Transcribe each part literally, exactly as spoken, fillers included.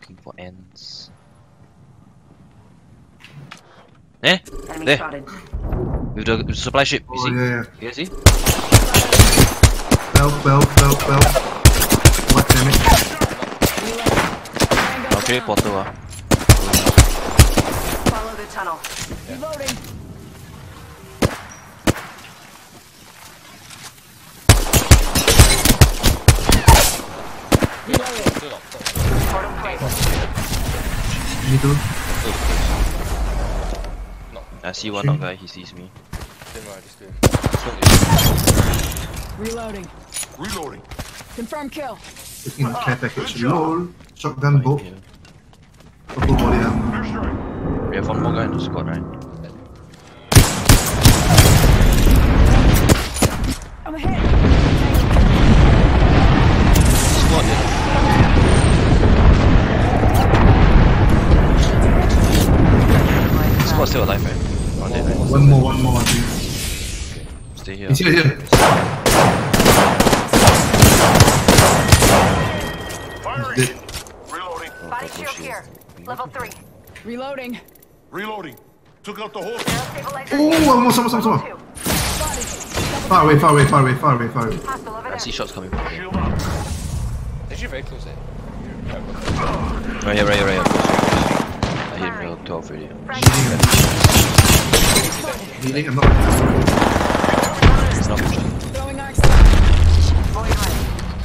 looking for ants. Eh? Enemy There! spotted. With the, with the supply ship, you Oh, see? yeah, yeah. You guys see? Help, help, help, help. What damn it? Okay, portal ah. Follow the tunnel. Reloading. Portal placed. Me too. I see one out guy, he sees me. Reloading. Reloading. Confirm kill. Taking the care package. Lol. Shotgun bolt. Here. Purple body armor. Airstrike. We have one more guy in the squad, right? I'm ahead. Squad, yeah. Squad still alive, right? One dead, right? One more, one more, I think. Stay here. He's here, here. Firing. Dead. Reloading. Body shield here. Level three. Reloading. Reloading. Took out the whole. Air stabilizer. Oh, one more, someone, someone, Level someone. two. Far away, far away, far away, far away, far away. Hostile over I there. see shots coming from here. Shield up. Actually very close eh. Right here, right here, right here. I hit him level twelve already. Healing, I'm not. He's not pushing. Throwing arcs. Void ready.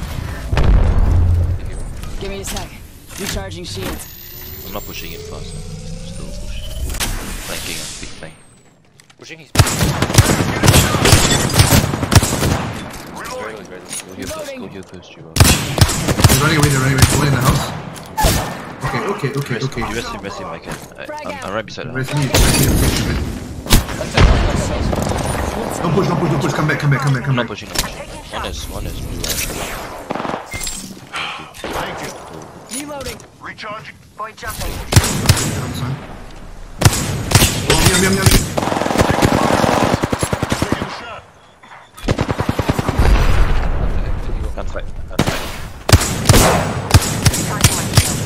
Give me a sec. Recharging shields. I'm not pushing him fast. Still push. Flanking, ah, big flank. Pushing his Reloading. Go here first, go here first, Jiwa. They're running away, they're running away. One in the house. Okay, okay, okay, Rest, okay. you rest him, rest him, I can. I, I'm, I'm right beside her. Rest me, rest me, rest me. Don't push, don't push, don't push. Come back, come back, come back, I'm come not back. pushing, I'm pushing. One is, one is blue line. Thank you. Reloading. Recharging. Void jumping. I'm sorry. Oh, yum, yum, yum. Taking a shot. Can't fight, can't fight. Charging my shield.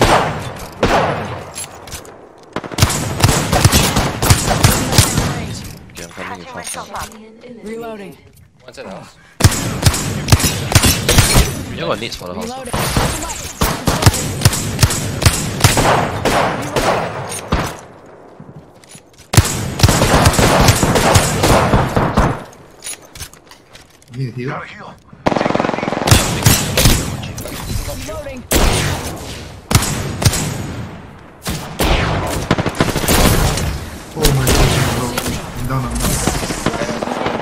Okay, I'm coming in Patching fast myself now. up. Reloading. one side of the house. You got needs for the house. Reloading. You need to heal. Gotta heal. Reloading. Oh my god, bro. I'm down, I'm down.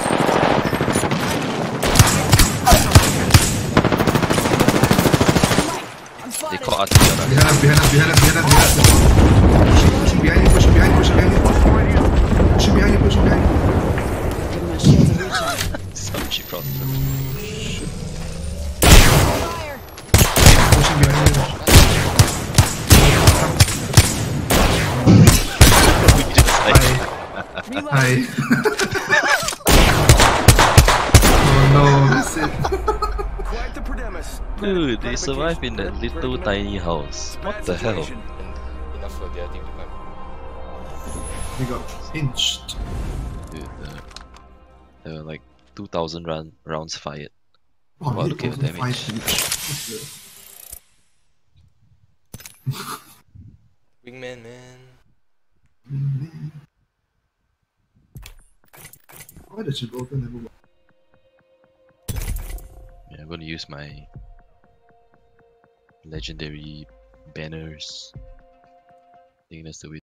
I'm They spotted. caught us together. Behind us, behind us, behind us, behind us, behind us. Pushing, pushing behind you, pushing behind you, pushing behind you. Pushing behind you, pushing behind you. Give my shields a recharge. Some cheap from Fire. Pushing behind you. Hi. Reloading. Hi. Oh no, that's it. Quite the predemis. Dude, they survive in that little tiny house. What the hell? And enough for their team to come. We got pinched. Dude, uh, there were like two thousand run, rounds fired. Oh, Wow, we look at got the five damage. hits. Wingman man. Why does she open the move? Yeah, I'm gonna use my legendary banners. I think that's the way.